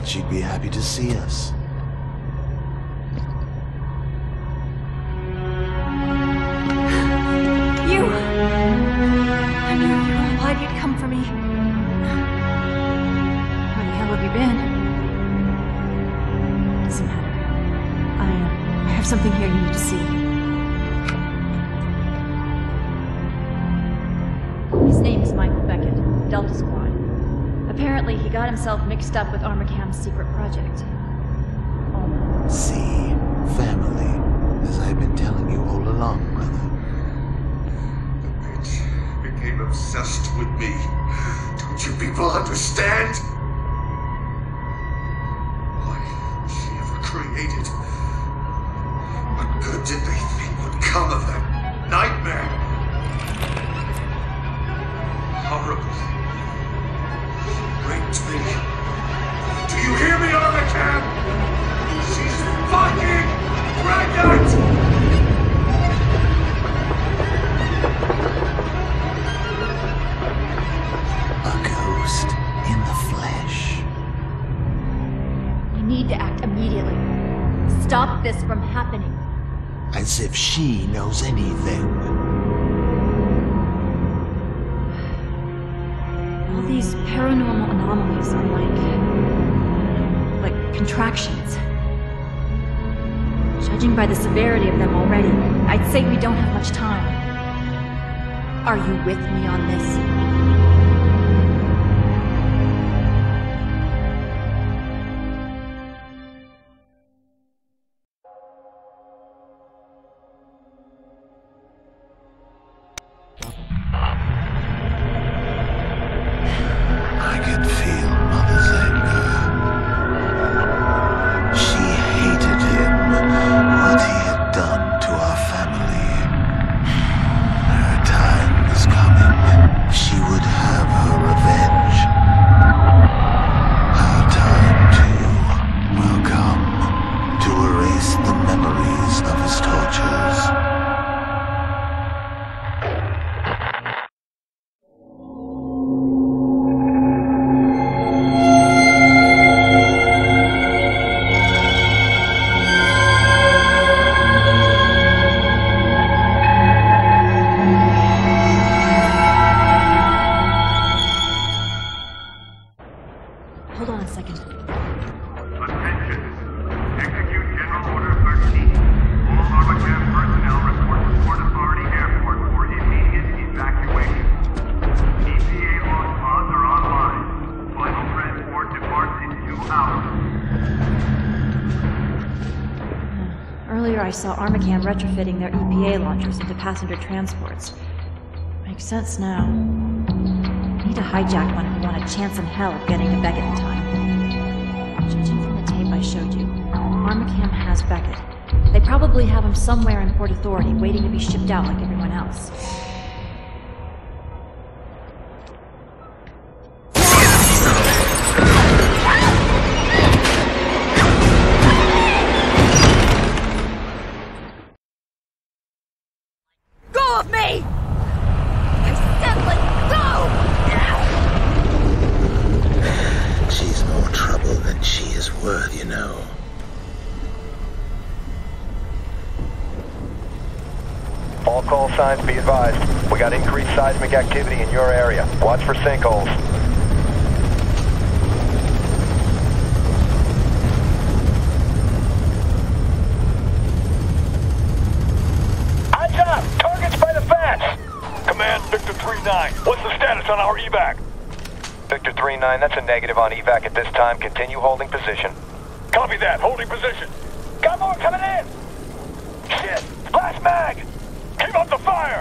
she'd be happy to see us. You! I knew you were alive, you'd come for me. Where the hell have you been? Doesn't matter. I have something here you need to see. His name is Michael Beckett, Delta Squad. Apparently, he got himself mixed up with Armacam's secret project. See, family, as I've been telling you all along, brother. The bitch became obsessed with me. Don't you people understand? What she ever created? What good did they think would come of that nightmare? Horrible. She raped me. Do you hear me, Armacam? She's fucking pregnant! A ghost in the flesh. You need to act immediately. Stop this from happening. As if she knows anything. All these paranormal anomalies are like contractions. Judging by the severity of them already, I'd say we don't have much time. Are you with me on this? I could feel Mother's anger. She hated him, what he had done to our family. Her time was coming. She would have her revenge. Our time, too, will come to erase the memories of his tortures. Hold on a second. Attention. Execute General Order 13. All Armacam personnel report to Port Authority Airport for immediate evacuation. EPA launch pods are online. Final transport departs in 2 hours. Earlier I saw Armacam retrofitting their EPA launchers into passenger transports. Makes sense now. Need to hijack one if we want a chance in hell of getting to Beckett in time. Judging from the tape I showed you, Armacam has Beckett. They probably have him somewhere in Port Authority, waiting to be shipped out like everyone else. Go of me! I said let go! She's more trouble than she is worth, you know. All call signs be advised. We got increased seismic activity in your area. Watch for sinkholes. Eyes up! Target's by the fence! Command, Victor 3-9. What's the status on our evac? Victor 3-9, that's a negative on evac at this time. Continue holding position. Copy that. Holding position. Got more coming in! Shit! Last mag! Keep up the fire!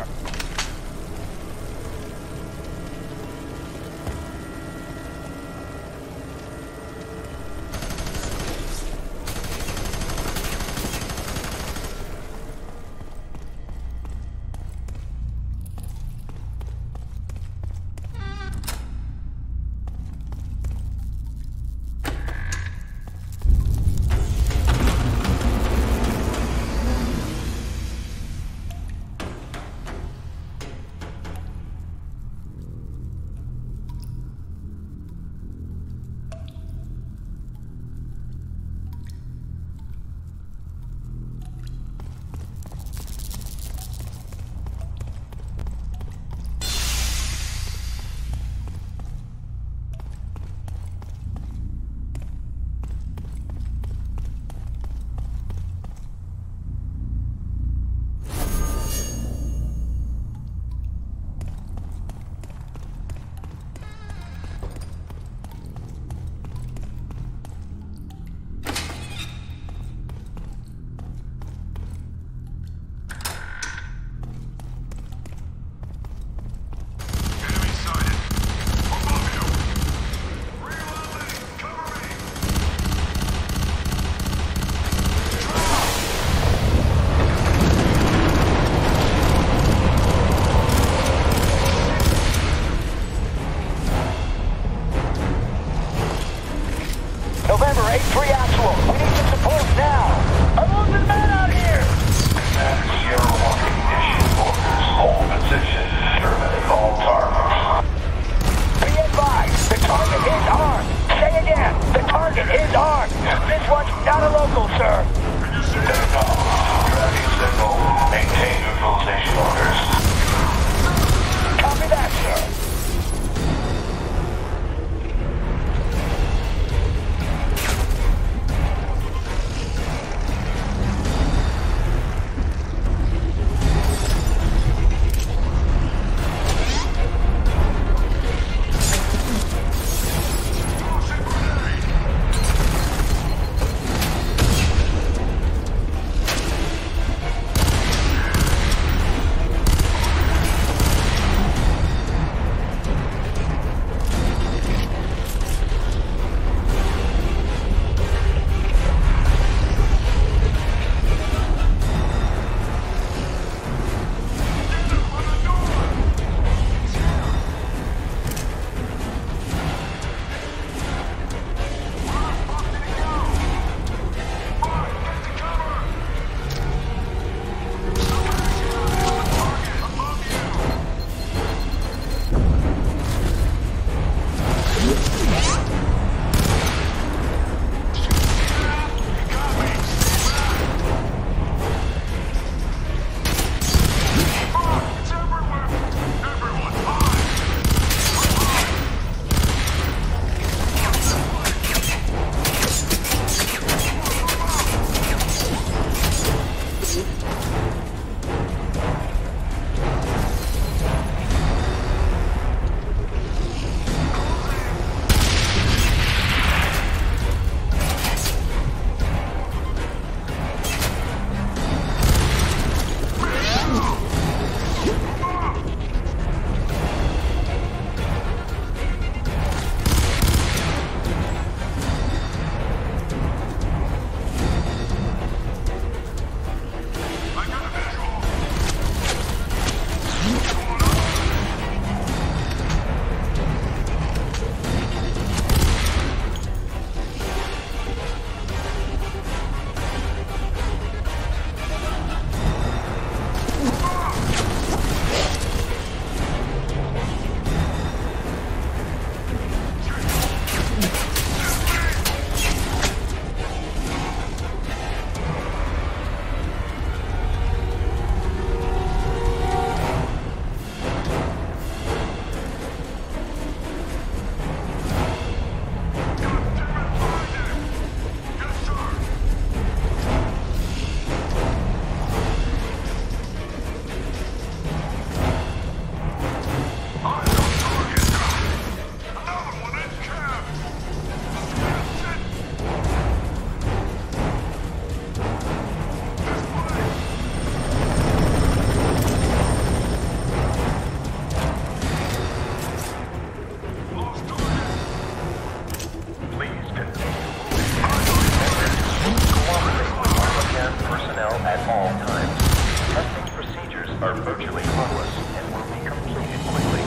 are virtually harmless and will be completed quickly.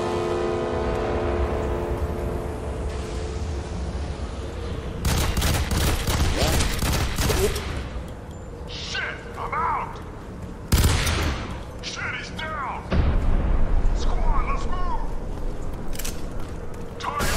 Shit! I'm out! Shit, he's down! Squad, let's move! Target!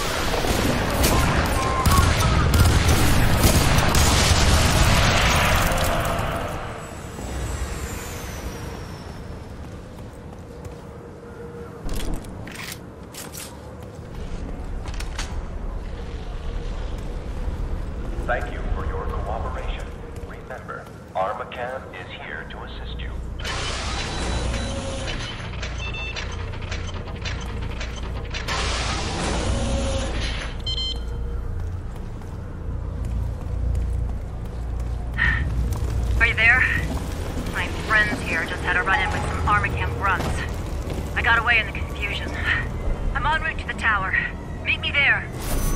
Thank you for your cooperation. Remember, Armacam is here to assist you. Are you there? My friends here just had a run-in with some Armacam grunts. I got away in the confusion. I'm en route to the tower. Meet me there.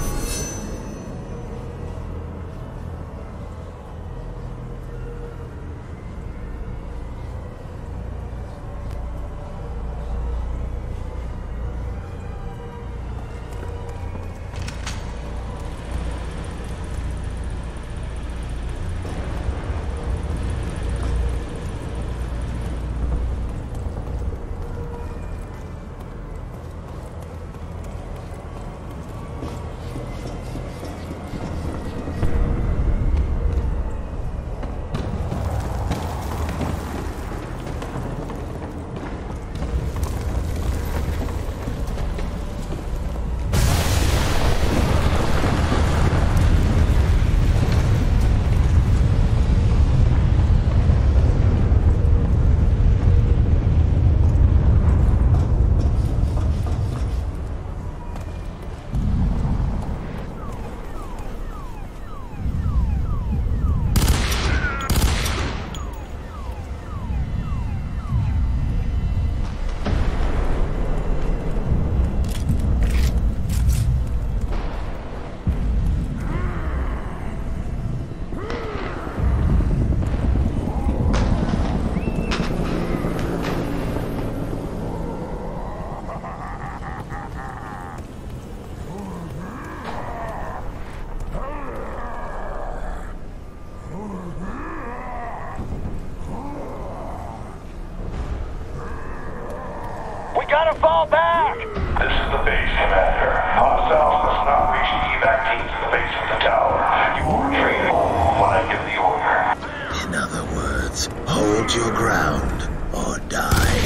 Gotta fall back! This is the base, Commander. Hostiles must not reach the evac teams at the base of the tower. You will retreat when I give the order. In other words, hold your ground or die.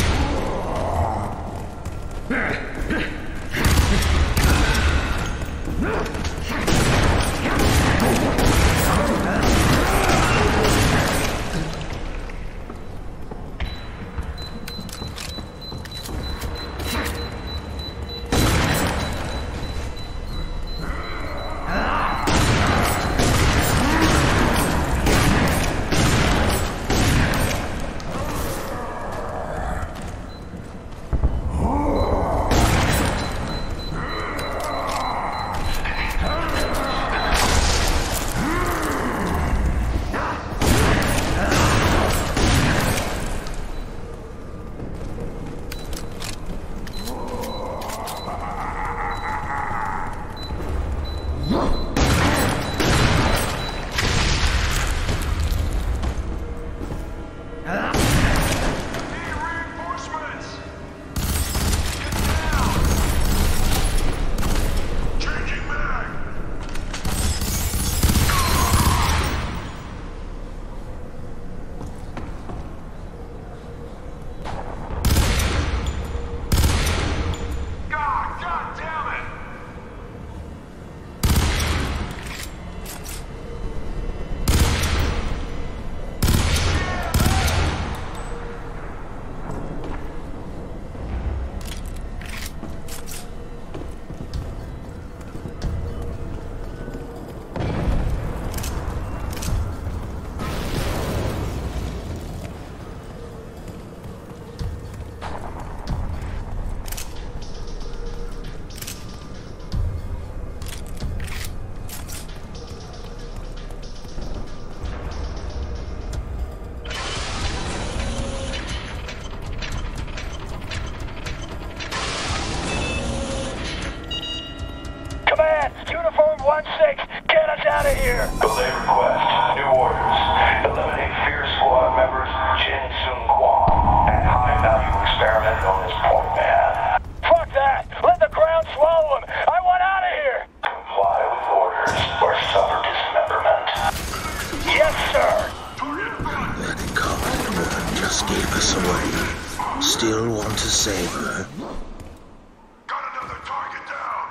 out of here! Belay request. New orders. Eliminate F.E.A.R squad members Jin Sung Kwon and high-value experiment known as Point Man. Fuck that! Let the ground swallow him! I want out of here! Comply with orders or suffer dismemberment. Yes, sir! That incompetent woman just gave us away. Still want to save her? Got another target down!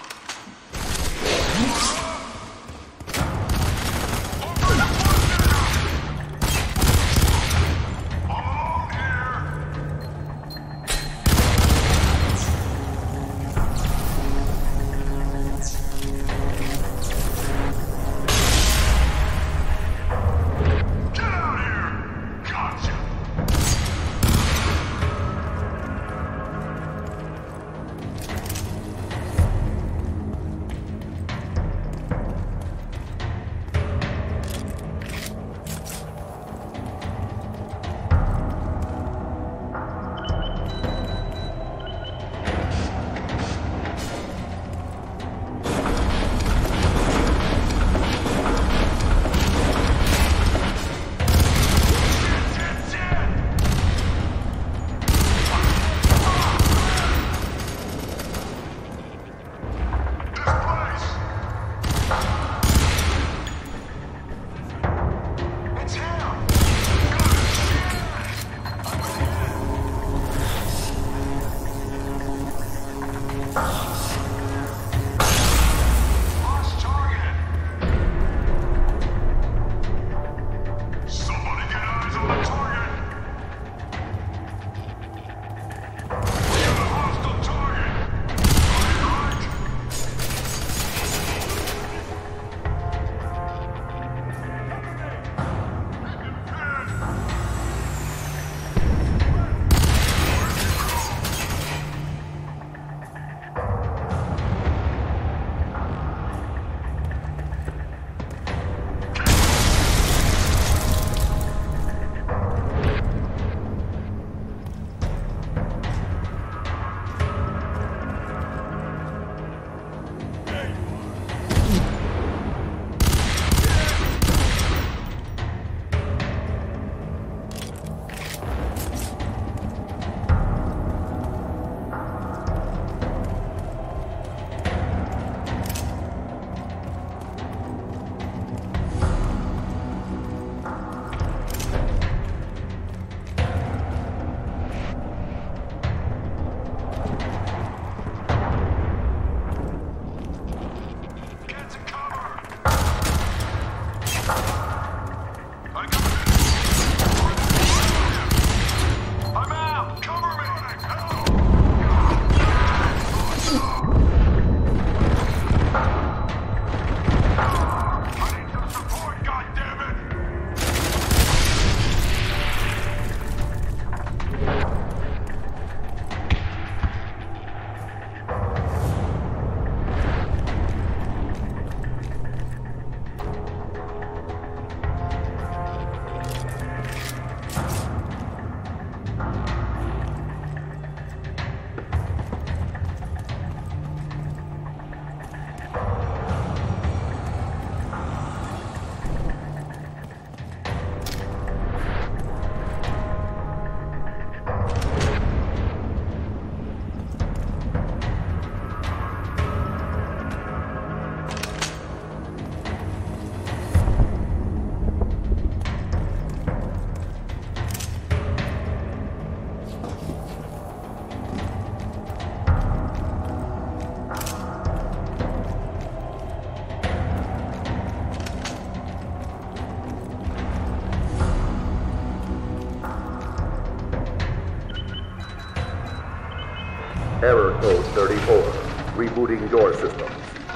Error code 34. Rebooting door systems.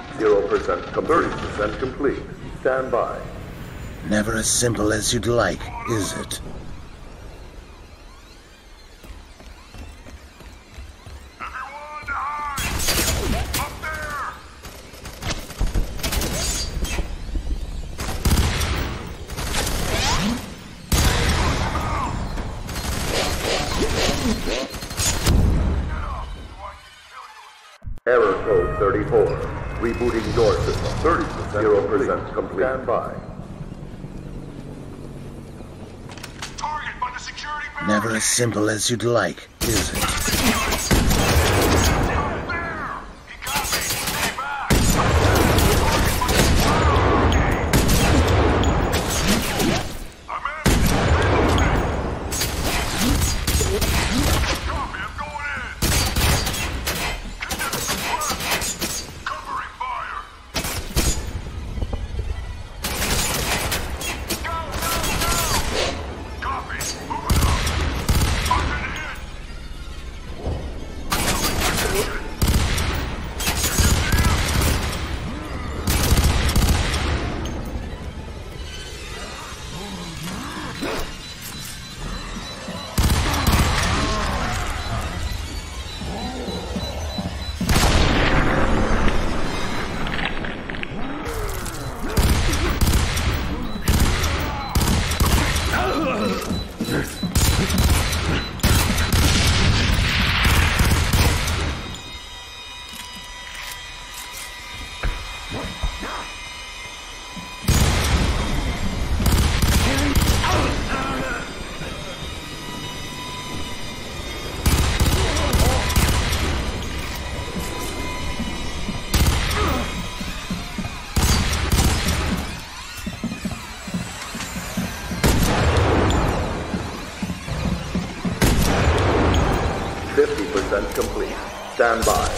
0% 30% complete. Stand by. Never as simple as you'd like, is it? Error code 34. Rebooting door system. 30%. 0% complete. Stand by. Target by the security barrier. Never as simple as you'd like, is it? Complete. Stand by.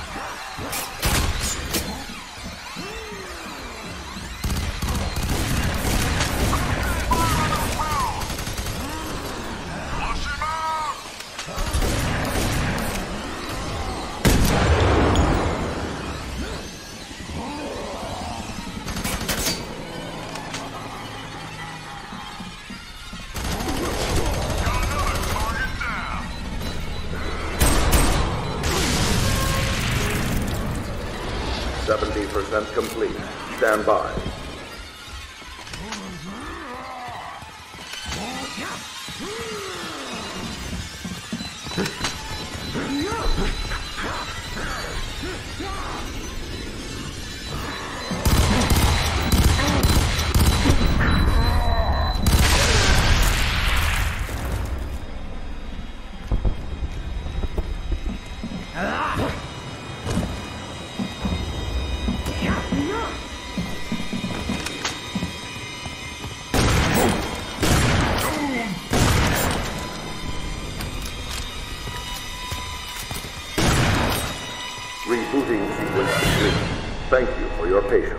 Complete. Stand by. Rebooting sequence complete. Thank you for your patience.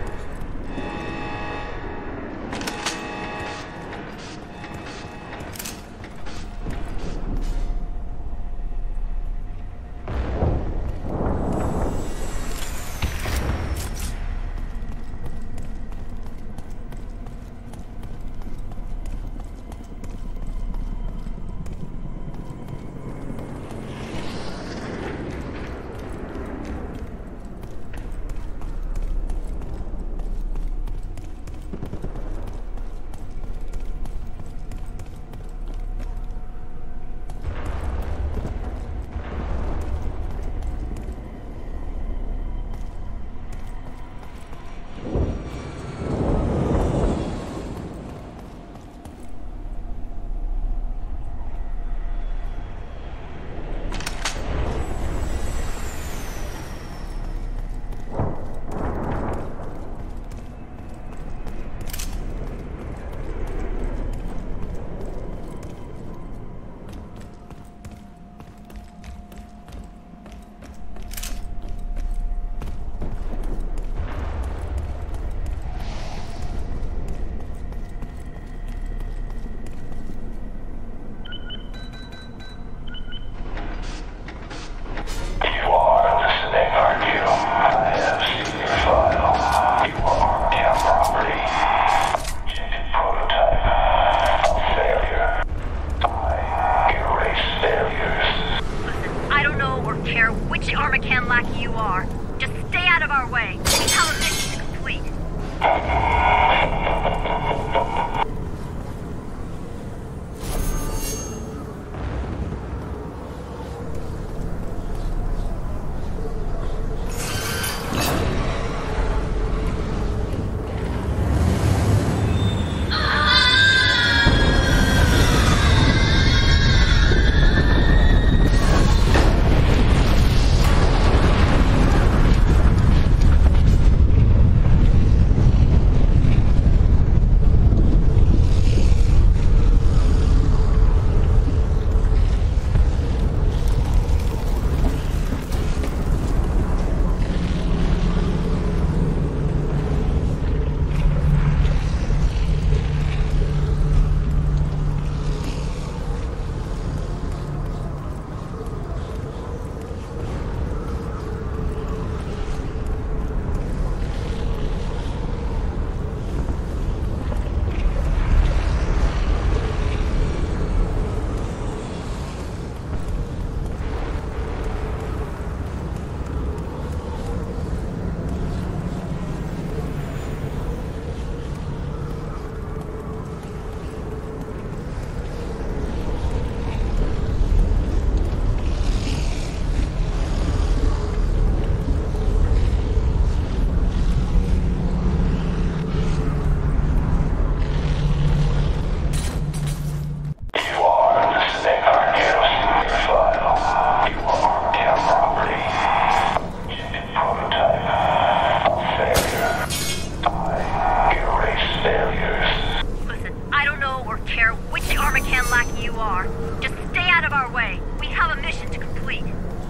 way. We have a mission to complete.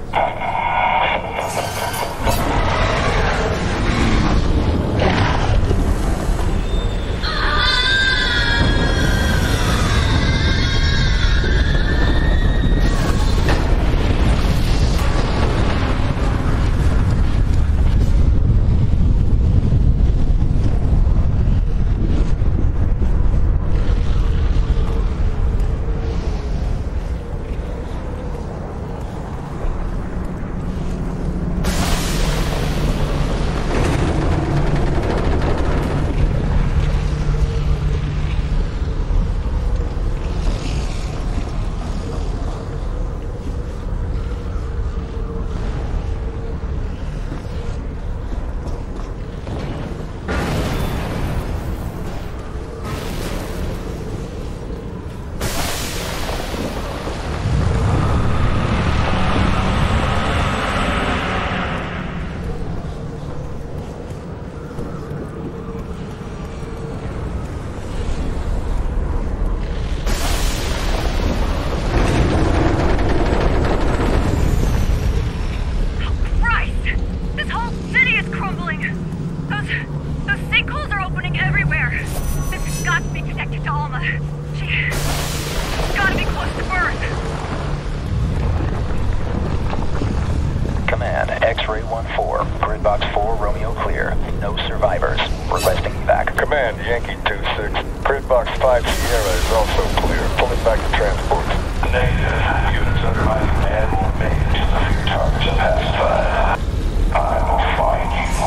X-ray 1-4, grid box 4, Romeo clear. No survivors. Requesting evac. Command, Yankee 2-6. Grid box 5 Sierra is also clear. Pulling back to transport. Negative. Units under my command will remain until the F.E.A.R targets are pacified. I will find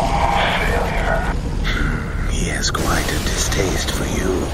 you, failure. He has quite a distaste for you.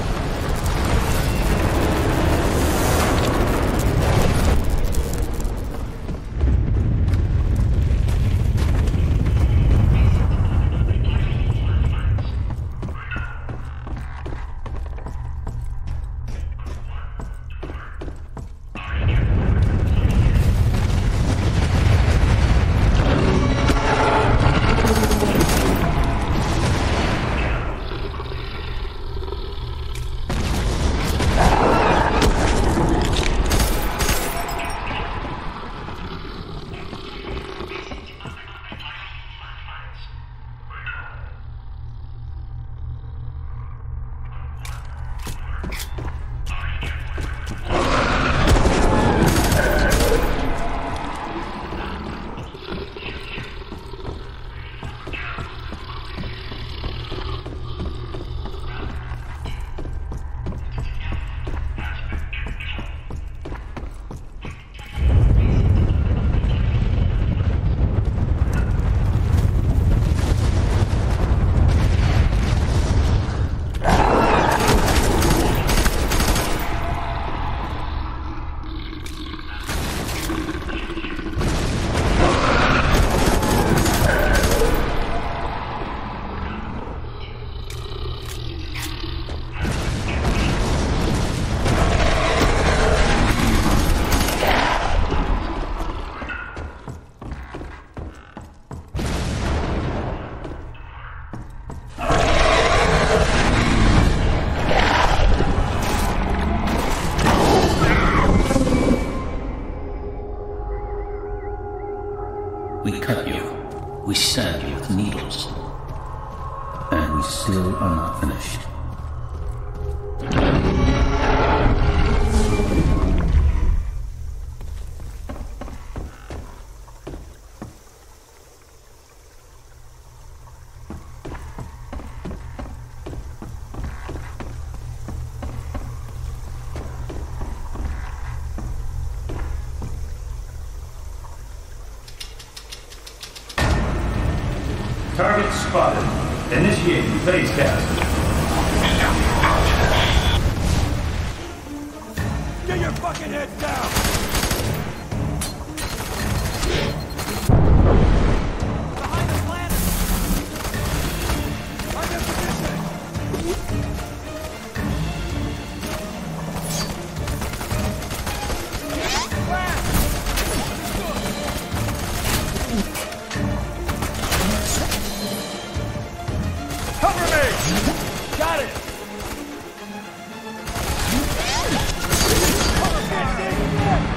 We cut you. We stab you with needles. And we still are not finished. Target spotted. Initiating phase cast. Get your fucking head down! Behind the planet! I'm in position! Cover me! Got it! Cover me!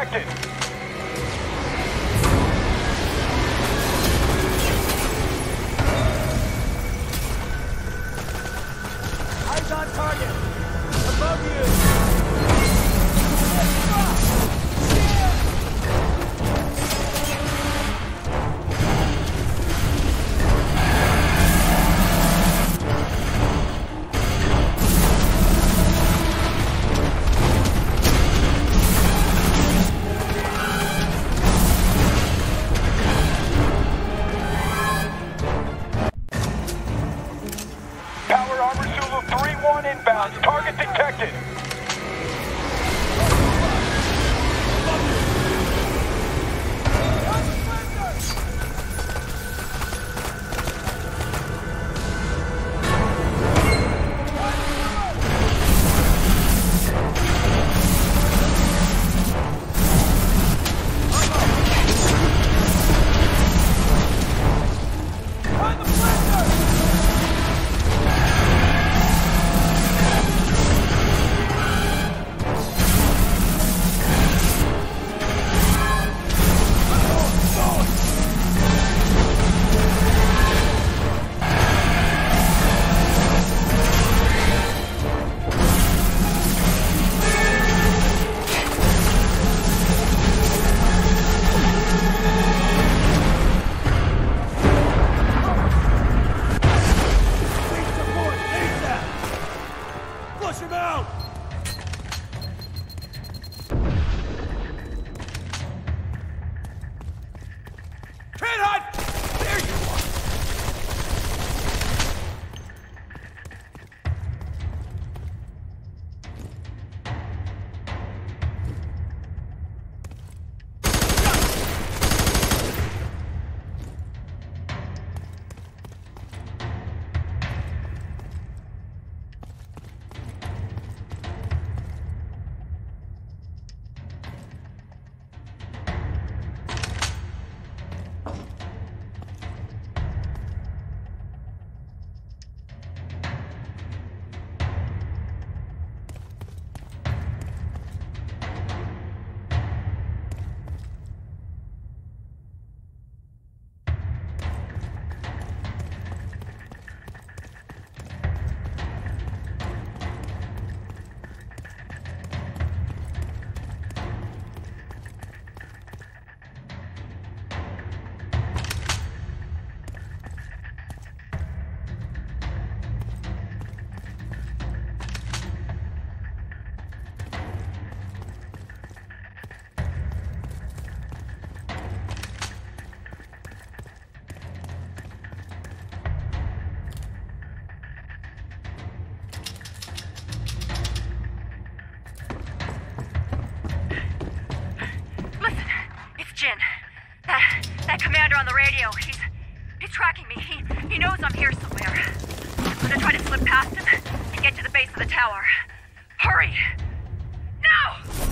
detected. Eyes on target. Above you. Power Armor Zulu 3-1 inbound. Target detected. Flush him out! Headhunt! There you are! That commander on the radio, he's tracking me. He knows I'm here somewhere. I'm gonna try to slip past him and get to the base of the tower. Hurry! No!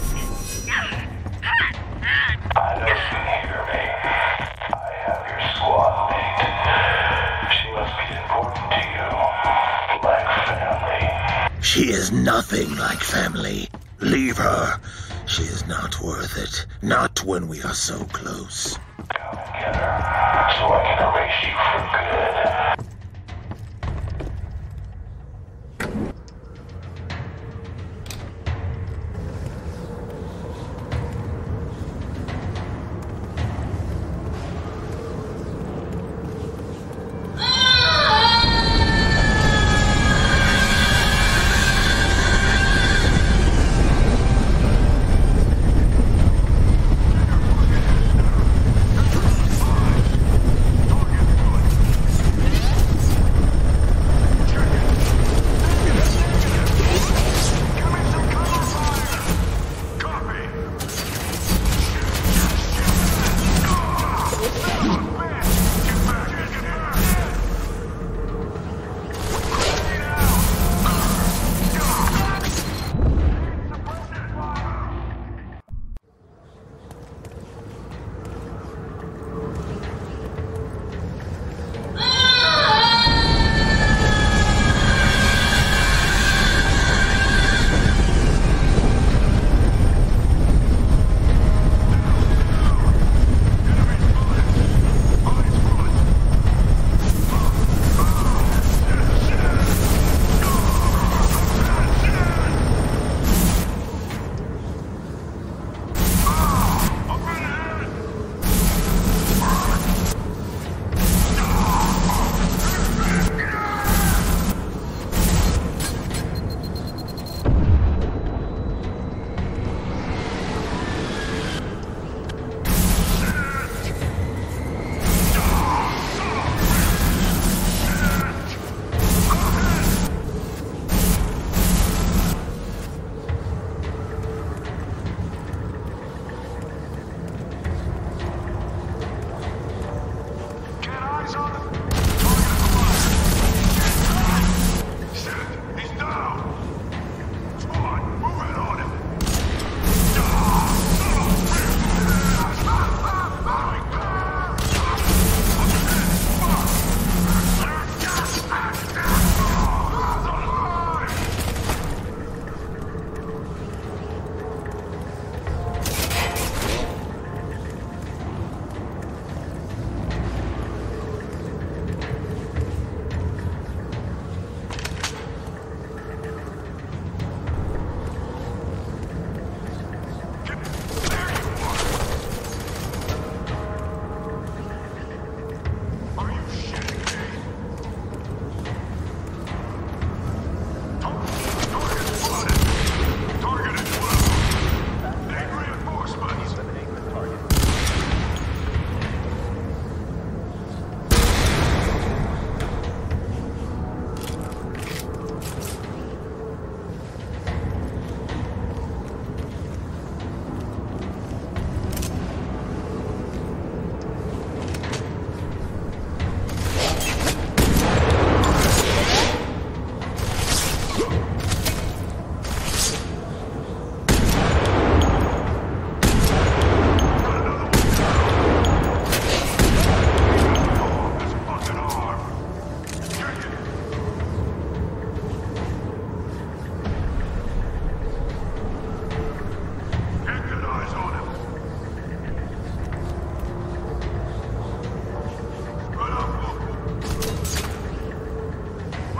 I know you hear me. I have your squad mate. She must be important to you. Like family. She is nothing like family. Leave her. She is not worth it. Not when we are so close. Come and get her, so I can erase you for good.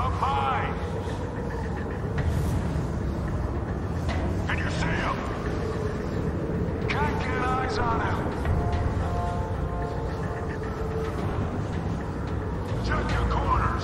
Up high! Can you see him? Can't get eyes on him. Check your corners.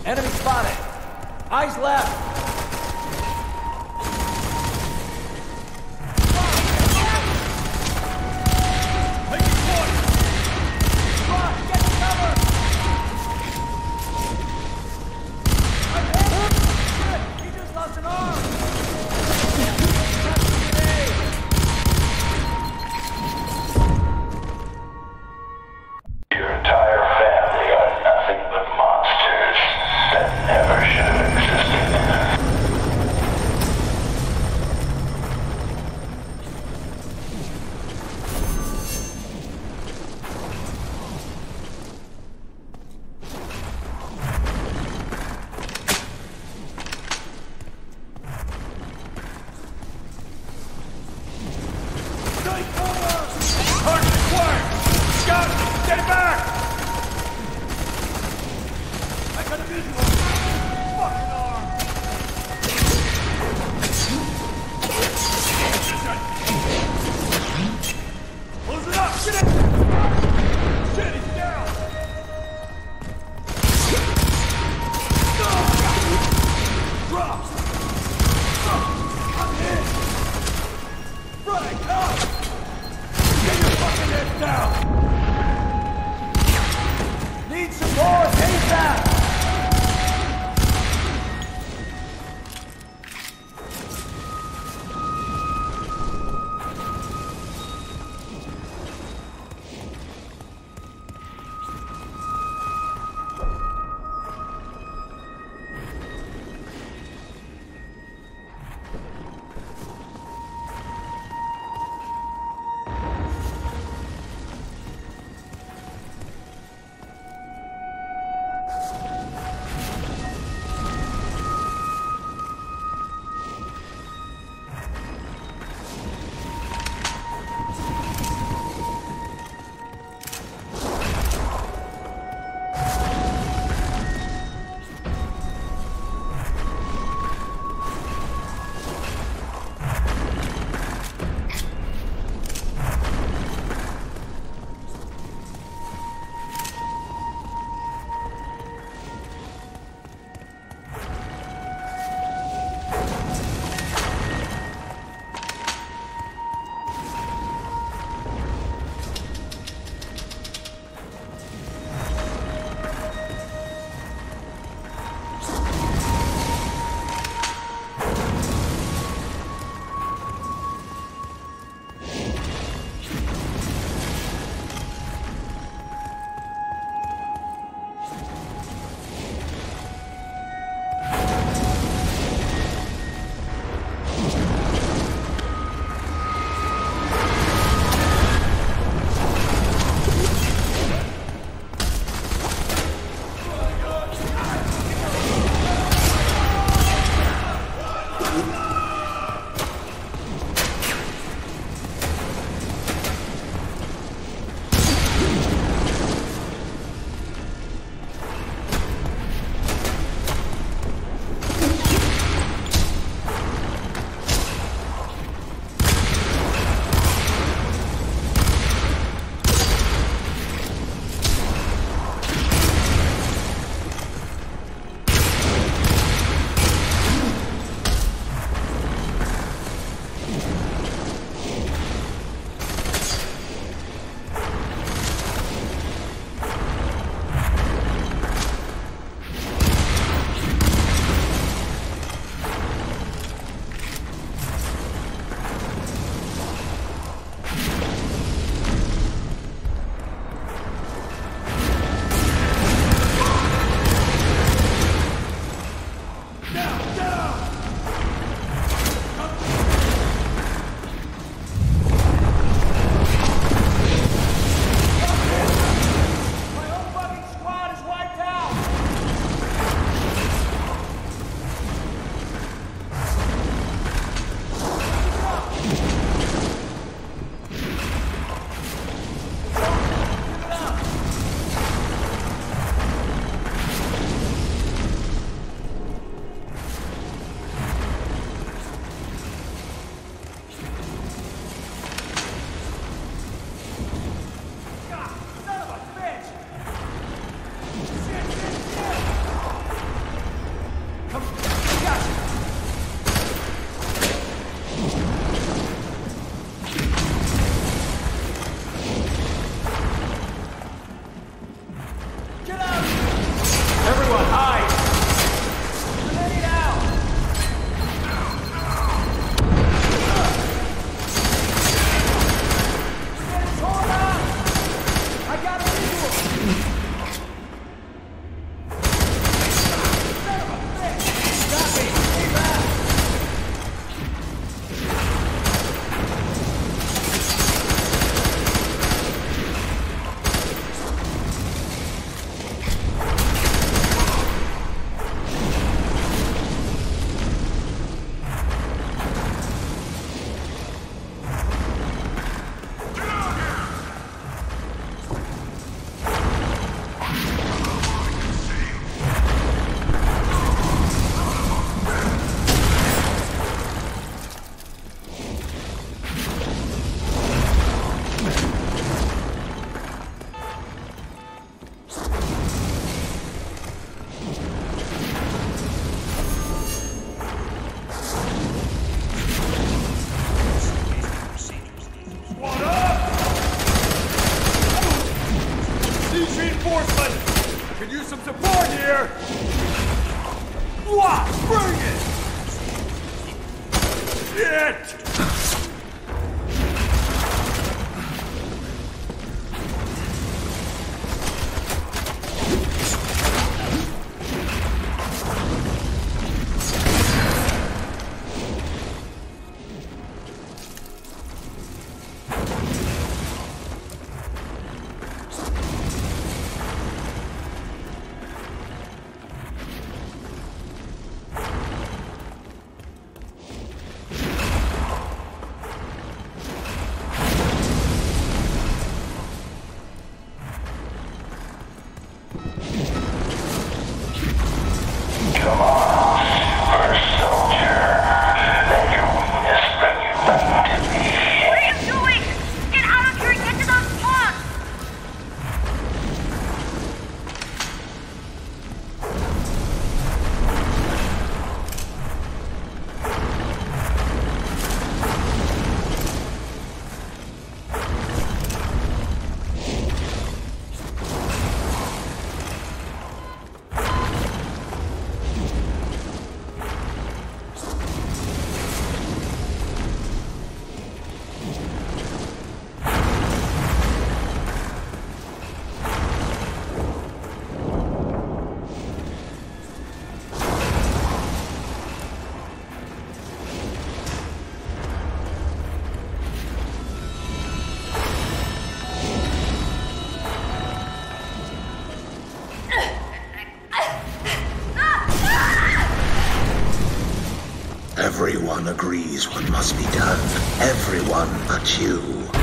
Enemy spotted. Eyes left. Your entire family are nothing but monsters that never should have existed. Needs reinforcement! Could use some support here! What? Bring it! Shit! Everyone agrees what must be done. Everyone but you.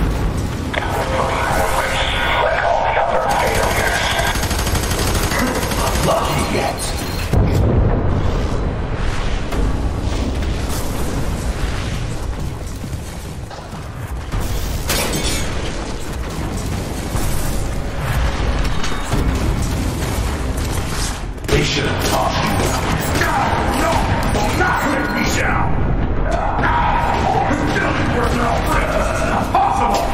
Lucky yet. They should have taught you. No! Will not take me down! Building personnel presence! Not possible!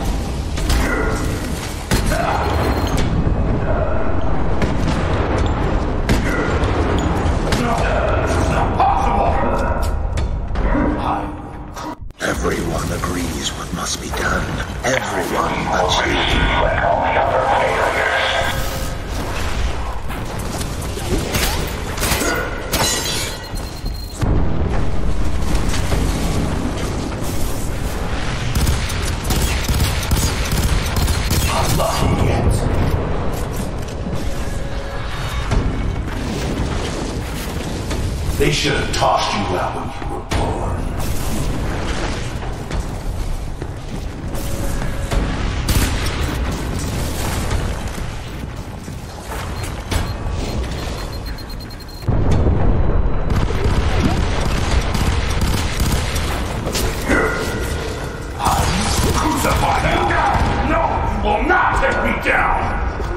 No! Not possible! Everyone agrees what must be done. Everyone but you. Like all the other failures. Lucky yet. They should have tossed you out when you were born. Crucify you! No! You will not take me down!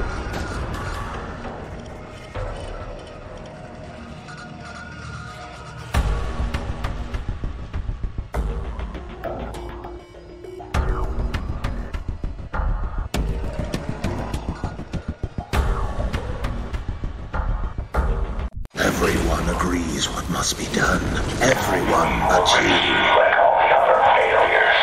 Everyone agrees what must be done. Everyone but you. Like all the other failures.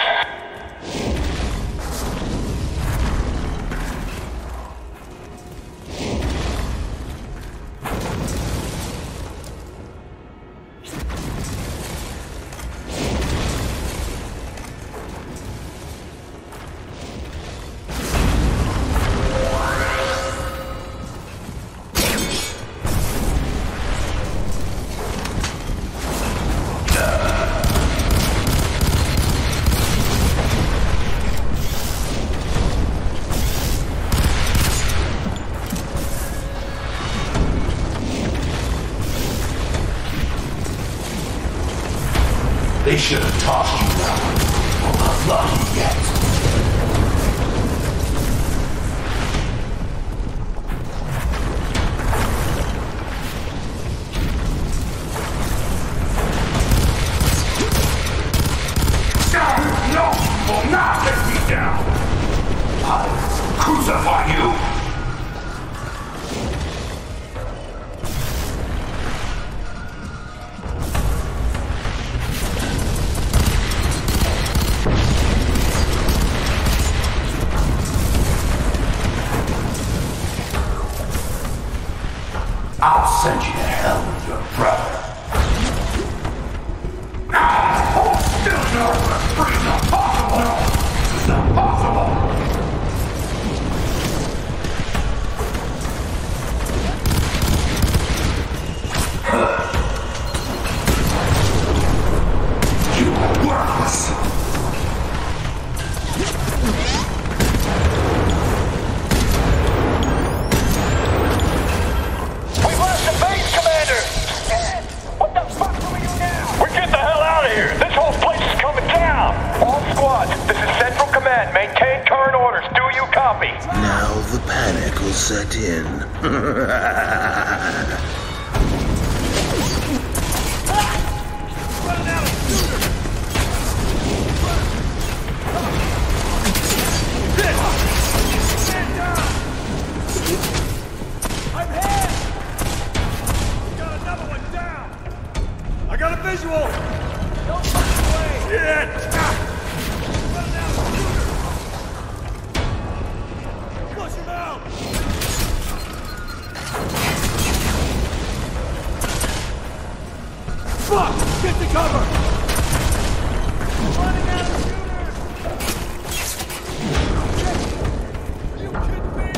They should have tossed you out. Well, not lucky yet. No! You will not take me down! I'll crucify you! send you to hell with your brother. Still no, but it's not possible! It's not possible! You are worthless! We've left the base, Commander! What the fuck do we do now? We get the hell out of here! This whole place is coming down! All squads, this is Central Command. Maintain current orders. Do you copy? Now the panic will set in. I got a visual! Don't fuck away! Shit! Run down the shooter! Push him out! Fuck! Get to cover! Running out of shooters! Are you kidding me?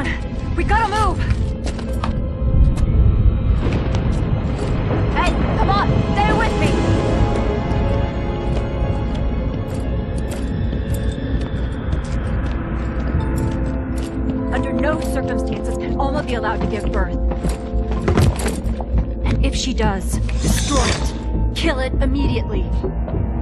on! We gotta move! Hey, come on! Stay with me! Under no circumstances can Alma be allowed to give birth. And if she does, destroy it. Kill it immediately.